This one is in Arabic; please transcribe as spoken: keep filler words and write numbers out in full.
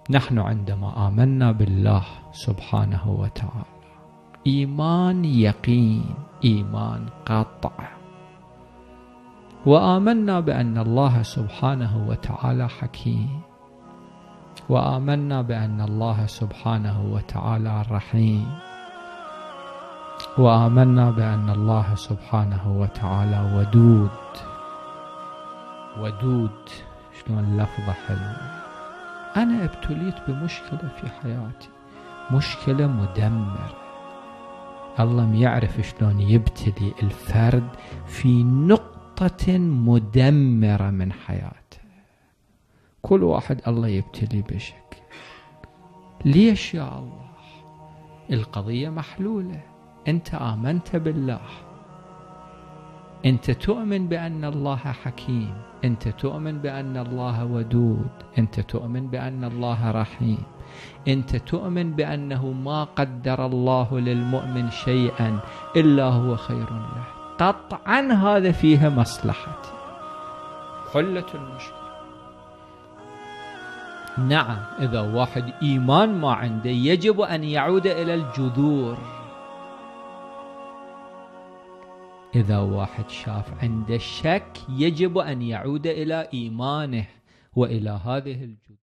نحن عندما آمنا بالله سبحانه وتعالى إيمان يقين، إيمان قطع، وآمنا بأن الله سبحانه وتعالى حكيم، وآمنا بأن الله سبحانه وتعالى رحيم، وآمنا بأن الله سبحانه وتعالى ودود. ودود شلون لفظة حلوة. أنا ابتليت بمشكلة في حياتي، مشكلة مدمرة. الله يعرف شلون يبتلي الفرد في نقطة مدمرة من حياته. كل واحد الله يبتلي بشكل. ليش يا الله؟ القضية محلولة. أنت آمنت بالله، أنت تؤمن بأن الله حكيم، أنت تؤمن بأن الله ودود، أنت تؤمن بأن الله رحيم، أنت تؤمن بأنه ما قدر الله للمؤمن شيئا إلا هو خير له. قطعا هذا فيها مصلحتي. حلت المشكلة. نعم، إذا واحد إيمان ما عنده يجب أن يعود إلى الجذور. إذا واحد شاف عنده شك يجب أن يعود إلى إيمانه وإلى هذه الجذور.